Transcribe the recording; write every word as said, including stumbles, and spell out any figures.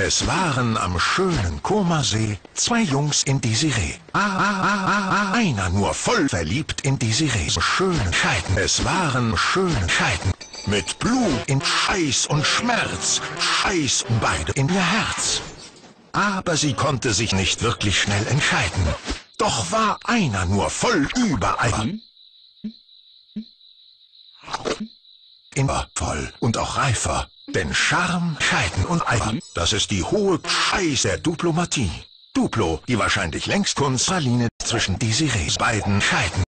Es waren am schönen Comersee zwei Jungs in Desiree. Ah, ah, ah, ah, ah. Einer nur voll verliebt in Desiree. Schöne Scheiden. Es waren schöne Scheiden. Mit Blut in Scheiß und Schmerz scheißen beide in ihr Herz. Aber sie konnte sich nicht wirklich schnell entscheiden. Doch war einer nur voll überall. Immer voll und auch reifer. Denn Charme, Scheiden und Eifer, das ist die hohe Scheiß der Duplomatie. Duplo, die wahrscheinlich längst Kunstraline zwischen Desirees beiden Scheiden.